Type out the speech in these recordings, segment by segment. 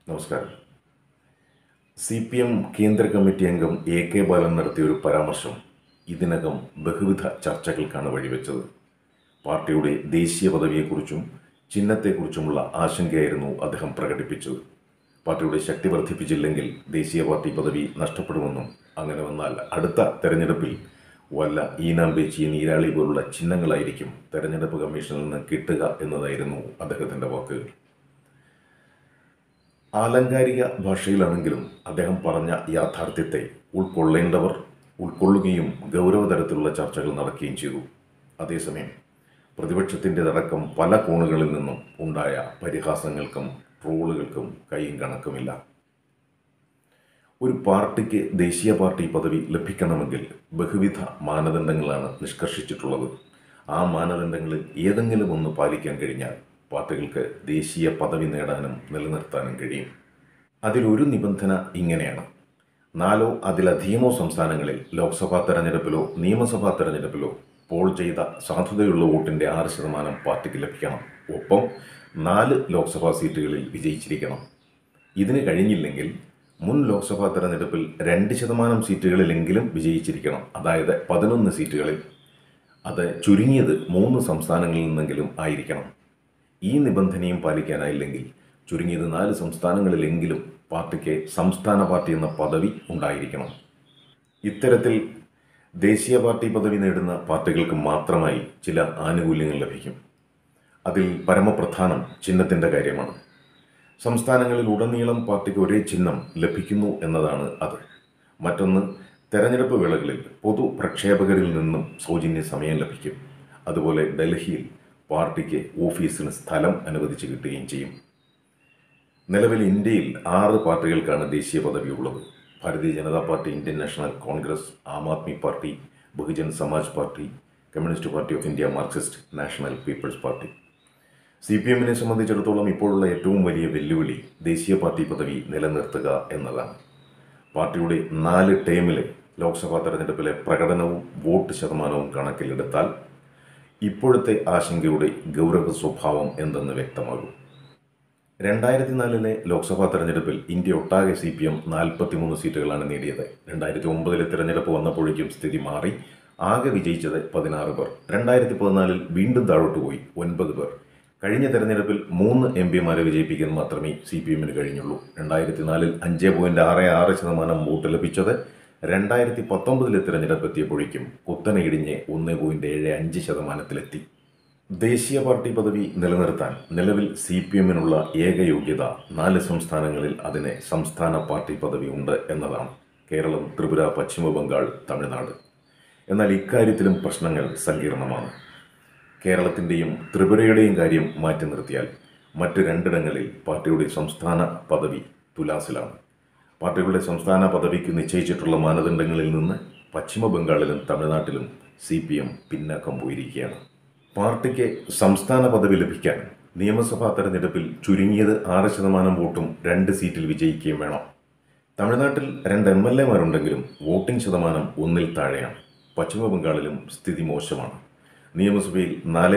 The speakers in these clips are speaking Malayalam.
നമസ്കാരം. CPM കേന്ദ്ര കമ്മിറ്റി അംഗം AK ബാലൻ നടത്തിയ ഒരു പരാമർശം ഇതിനകം ബഹുവിധ ചർച്ചകൾക്കാണ് വഴിവെച്ചത്. പാർട്ടിയുടെ ദേശീയ പദവിയെക്കുറിച്ചും ചിഹ്നത്തെക്കുറിച്ചുമുള്ള ആശങ്കയായിരുന്നു അദ്ദേഹം പ്രകടിപ്പിച്ചത്. പാർട്ടിയുടെ ശക്തി വർദ്ധിപ്പിച്ചില്ലെങ്കിൽ ദേശീയ പാർട്ടി പദവി നഷ്ടപ്പെടുമെന്നും അങ്ങനെ വന്നാൽ അടുത്ത തെരഞ്ഞെടുപ്പിൽ വല്ല ഈനാമ്പേച്ചി, നീരാളി പോലുള്ള ചിഹ്നങ്ങളായിരിക്കും തെരഞ്ഞെടുപ്പ് കമ്മീഷനിൽ നിന്ന് കിട്ടുക എന്നതായിരുന്നു അദ്ദേഹത്തിൻ്റെ വാക്കുകൾ. ആലങ്കാരിക ഭാഷയിലാണെങ്കിലും അദ്ദേഹം പറഞ്ഞ യാഥാർത്ഥ്യത്തെ ഉൾക്കൊള്ളേണ്ടവർ ഉൾക്കൊള്ളുകയും ഗൗരവതരത്തിലുള്ള ചർച്ചകൾ നടക്കുകയും ചെയ്തു. അതേസമയം പ്രതിപക്ഷത്തിൻ്റെതടക്കം പല കോണുകളിൽ നിന്നും ഉണ്ടായ പരിഹാസങ്ങൾക്കും ട്രോളുകൾക്കും കൈയും കണക്കുമില്ല. ഒരു പാർട്ടിക്ക് ദേശീയ പാർട്ടി പദവി ലഭിക്കണമെങ്കിൽ ബഹുവിധ മാനദണ്ഡങ്ങളാണ് നിഷ്കർഷിച്ചിട്ടുള്ളത്. ആ മാനദണ്ഡങ്ങളിൽ ഏതെങ്കിലും ഒന്ന് പാലിക്കാൻ കഴിഞ്ഞാൽ പാർട്ടികൾക്ക് ദേശീയ പദവി നേടാനും നിലനിർത്താനും കഴിയും. അതിലൊരു നിബന്ധന ഇങ്ങനെയാണ്: 4 അതിലധികമോ സംസ്ഥാനങ്ങളിൽ ലോക്സഭാ തെരഞ്ഞെടുപ്പിലോ നിയമസഭാ തെരഞ്ഞെടുപ്പിലോ പോൾ ചെയ്ത സാധുതയുള്ള വോട്ടിൻ്റെ 6% പാർട്ടിക്ക് ലഭിക്കണം. ഒപ്പം 4 ലോക്സഭാ സീറ്റുകളിൽ വിജയിച്ചിരിക്കണം. ഇതിന് കഴിഞ്ഞില്ലെങ്കിൽ മുൻ ലോക്സഭാ തെരഞ്ഞെടുപ്പിൽ 2% സീറ്റുകളിലെങ്കിലും വിജയിച്ചിരിക്കണം. അതായത് 11 സീറ്റുകളിൽ. അത് ചുരുങ്ങിയത് 3 സംസ്ഥാനങ്ങളിൽ നിന്നെങ്കിലും ആയിരിക്കണം. ഈ നിബന്ധനയും പാലിക്കാനായില്ലെങ്കിൽ ചുരുങ്ങിയത് 4 സംസ്ഥാനങ്ങളിലെങ്കിലും പാർട്ടിക്ക് സംസ്ഥാന പാർട്ടി എന്ന പദവി ഉണ്ടായിരിക്കണം. ഇത്തരത്തിൽ ദേശീയ പാർട്ടി പദവി നേടുന്ന പാർട്ടികൾക്ക് മാത്രമായി ചില ആനുകൂല്യങ്ങൾ ലഭിക്കും. അതിൽ പരമപ്രധാനം ചിഹ്നത്തിൻ്റെ കാര്യമാണ്. സംസ്ഥാനങ്ങളിൽ ഉടനീളം പാർട്ടിക്ക് ഒരേ ചിഹ്നം ലഭിക്കുന്നു എന്നതാണ് അത്. മറ്റൊന്ന്, തെരഞ്ഞെടുപ്പ് വേളകളിൽ പൊതു പ്രക്ഷേപകരിൽ നിന്നും സൗജന്യ സമയം ലഭിക്കും. അതുപോലെ ഡൽഹിയിൽ പാർട്ടിക്ക് ഓഫീസിന് സ്ഥലം അനുവദിച്ച് കിട്ടുകയും ചെയ്യും. നിലവിൽ ഇന്ത്യയിൽ 6 പാർട്ടികൾക്കാണ് ദേശീയ പദവി ഉള്ളത്. Bharatiya Janata Party, Indian National Congress, Aam Aadmi Party, Bahujan Samaj Party, Communist Party of India, Marxist National People's Party. CPMനെ സംബന്ധിച്ചിടത്തോളം ഇപ്പോഴുള്ള ഏറ്റവും വലിയ വെല്ലുവിളി ദേശീയ പാർട്ടി പദവി നിലനിർത്തുക എന്നതാണ്. പാർട്ടിയുടെ 4 ടേമിലെ ലോക്സഭാ തെരഞ്ഞെടുപ്പിലെ പ്രകടനവും വോട്ട് ശതമാനവും കണക്കിലെടുത്താൽ ഇപ്പോഴത്തെ ആശങ്കയുടെ ഗൗരവ സ്വഭാവം എന്തെന്ന് വ്യക്തമാകും. 2004 ലോക്സഭാ തെരഞ്ഞെടുപ്പിൽ ഇന്ത്യ ഒട്ടാകെ CPM 43 സീറ്റുകളാണ് നേടിയത്. 2009 തെരഞ്ഞെടുപ്പ് വന്നപ്പോഴേക്കും സ്ഥിതി മാറി. ആകെ വിജയിച്ചത് 16 പേർ. 2014 വീണ്ടും താഴോട്ട് പോയി 9 പേർ. കഴിഞ്ഞ തെരഞ്ഞെടുപ്പിൽ 3 MP വിജയിപ്പിക്കാൻ മാത്രമേ CPMന് കഴിഞ്ഞുള്ളൂ. 2004 5.66% വോട്ട് ലഭിച്ചത് 2019 തെരഞ്ഞെടുപ്പ് എത്തിയപ്പോഴേക്കും കുത്തനെ ഇടിഞ്ഞ് 1.75%-ലെത്തി. ദേശീയ പാർട്ടി പദവി നിലനിർത്താൻ നിലവിൽ CPMനുള്ള ഏക യോഗ്യത 4 സംസ്ഥാനങ്ങളിൽ അതിന് സംസ്ഥാന പാർട്ടി പദവി ഉണ്ട് എന്നതാണ്. കേരളം, ത്രിപുര, പശ്ചിമ ബംഗാൾ, തമിഴ്നാട്. എന്നാൽ ഇക്കാര്യത്തിലും പ്രശ്നങ്ങൾ സങ്കീർണമാണ്. കേരളത്തിൻ്റെയും ത്രിപുരയുടെയും കാര്യം മാറ്റി നിർത്തിയാൽ മറ്റ് 2ഇടങ്ങളിൽ പാർട്ടിയുടെ സംസ്ഥാന പദവി തുലാസിലാണ്. പാർട്ടികളുടെ സംസ്ഥാന പദവിക്ക് നിശ്ചയിച്ചിട്ടുള്ള മാനദണ്ഡങ്ങളിൽ നിന്ന് പശ്ചിമ ബംഗാളിലും തമിഴ്നാട്ടിലും CPM പിന്നാക്കം പോയിരിക്കുകയാണ്. പാർട്ടിക്ക് സംസ്ഥാന പദവി ലഭിക്കാൻ നിയമസഭാ തെരഞ്ഞെടുപ്പിൽ ചുരുങ്ങിയത് 6% വോട്ടും 2 സീറ്റിൽ വിജയിക്കുകയും വേണം. തമിഴ്നാട്ടിൽ 2 MLAമാരുണ്ടെങ്കിലും വോട്ടിംഗ് ശതമാനം 1-ൽ താഴെയാണ്. പശ്ചിമ ബംഗാളിലും സ്ഥിതി മോശമാണ്. നിയമസഭയിൽ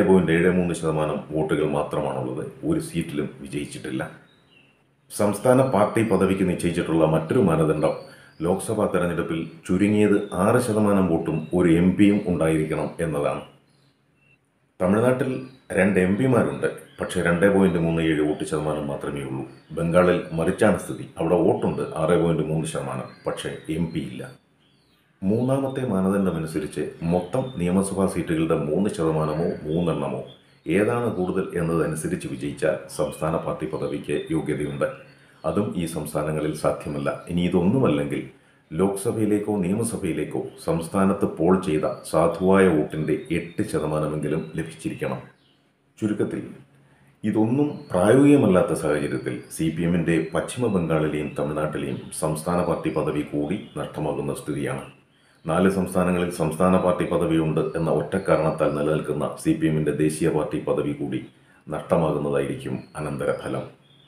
4.73% വോട്ടുകൾ മാത്രമാണുള്ളത്. 1 സീറ്റിലും വിജയിച്ചിട്ടില്ല. സംസ്ഥാന പാർട്ടി പദവിക്ക് നിശ്ചയിച്ചിട്ടുള്ള മറ്റൊരു മാനദണ്ഡം ലോക്സഭാ തെരഞ്ഞെടുപ്പിൽ ചുരുങ്ങിയത് 6% വോട്ടും 1 MPയും ഉണ്ടായിരിക്കണം എന്നതാണ്. തമിഴ്നാട്ടിൽ 2 MPമാരുണ്ട്, പക്ഷേ 2.37 വോട്ട് ശതമാനം മാത്രമേ ഉള്ളൂ. ബംഗാളിൽ മറിച്ചാണ് സ്ഥിതി. അവിടെ വോട്ടുണ്ട് 6.3%, പക്ഷേ MP ഇല്ല. മൂന്നാമത്തെ മാനദണ്ഡമനുസരിച്ച് മൊത്തം നിയമസഭാ സീറ്റുകളുടെ 3%-മോ 3 ഏതാണ് കൂടുതൽ എന്നതനുസരിച്ച് വിജയിച്ചാൽ സംസ്ഥാന പാർട്ടി പദവിക്ക് യോഗ്യതയുണ്ട്. അതും ഈ സംസ്ഥാനങ്ങളിൽ സാധ്യമല്ല. ഇനി ഇതൊന്നുമല്ലെങ്കിൽ ലോക്സഭയിലേക്കോ നിയമസഭയിലേക്കോ സംസ്ഥാനത്ത് പോൾ ചെയ്ത സാധുവായ വോട്ടിൻ്റെ 8%-മെങ്കിലും ലഭിച്ചിരിക്കണം. ചുരുക്കത്തിൽ ഇതൊന്നും പ്രായോഗികമല്ലാത്ത സാഹചര്യത്തിൽ CPMൻ്റെ പശ്ചിമ ബംഗാളിലെയും തമിഴ്നാട്ടിലെയും സംസ്ഥാന പാർട്ടി പദവി കൂടി നഷ്ടമാകുന്ന സ്ഥിതിയാണ്. 4 സംസ്ഥാനങ്ങളിൽ സംസ്ഥാന പാർട്ടി പദവിയുണ്ട് എന്ന ഒറ്റ കാരണത്താൽ നിലനിൽക്കുന്ന CPMൻ്റെ ദേശീയ പാർട്ടി പദവി കൂടി നഷ്ടമാകുന്നതായിരിക്കും അനന്തരഫലം.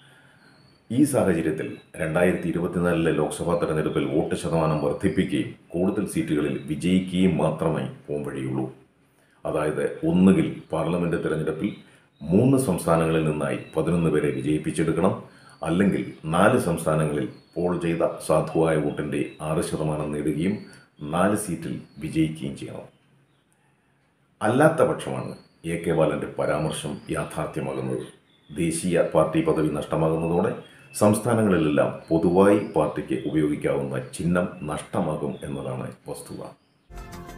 ഈ സാഹചര്യത്തിൽ 2024 ലോക്സഭാ തെരഞ്ഞെടുപ്പിൽ വോട്ട് ശതമാനം വർദ്ധിപ്പിക്കുകയും കൂടുതൽ സീറ്റുകളിൽ വിജയിക്കുകയും മാത്രമേ പോംവഴിയുള്ളൂ. അതായത് ഒന്നുകിൽ പാർലമെൻറ്റ് തെരഞ്ഞെടുപ്പിൽ 3 സംസ്ഥാനങ്ങളിൽ നിന്നായി 11 പേരെ വിജയിപ്പിച്ചെടുക്കണം, അല്ലെങ്കിൽ 4 സംസ്ഥാനങ്ങളിൽ പോൾ ചെയ്ത സാധുവായ വോട്ടിൻ്റെ 6% നേടുകയും 4 സീറ്റിൽ വിജയിക്കുകയും ചെയ്യണം. അല്ലാത്ത പക്ഷമാണ് എ കെ ബാലൻ്റെ പരാമർശം യാഥാർത്ഥ്യമാകുന്നത്. ദേശീയ പാർട്ടി പദവി നഷ്ടമാകുന്നതോടെ സംസ്ഥാനങ്ങളിലെല്ലാം പൊതുവായി പാർട്ടിക്ക് ഉപയോഗിക്കാവുന്ന ചിഹ്നം നഷ്ടമാകും എന്നതാണ് വസ്തുത.